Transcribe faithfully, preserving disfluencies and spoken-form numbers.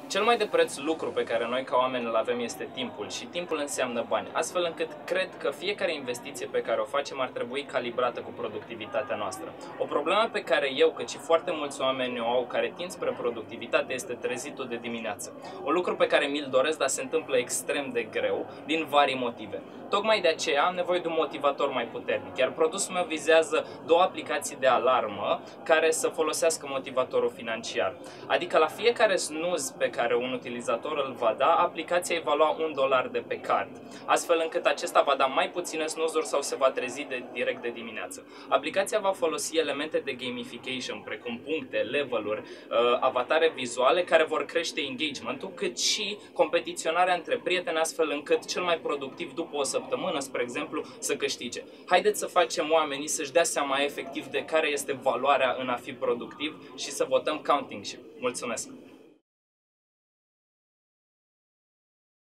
Cel mai de preț lucru pe care noi ca oameni îl avem este timpul și timpul înseamnă bani, astfel încât cred că fiecare investiție pe care o facem ar trebui calibrată cu productivitatea noastră. O problemă pe care eu, cât și foarte mulți oameni o au care tind spre productivitate este trezitul de dimineață. Un lucru pe care mi-l doresc, dar se întâmplă extrem de greu din vari motive. Tocmai de aceea am nevoie de un motivator mai puternic, iar produsul meu vizează două aplicații de alarmă care să folosească motivatorul financiar. Adică la fiecare snooze pe care un utilizator îl va da, aplicația îi va lua un dolar de pe card, astfel încât acesta va da mai puține snooze-uri sau se va trezi de, direct de dimineață. Aplicația va folosi elemente de gamification, precum puncte, level-uri, uh, avatare vizuale care vor crește engagement-ul, cât și competiționarea între prieteni, astfel încât cel mai productiv după o săptămână, spre exemplu, să câștige. Haideți să facem oamenii să-și dea seama efectiv de care este valoarea în a fi productiv și să votăm Counting Sheep. Mulțumesc!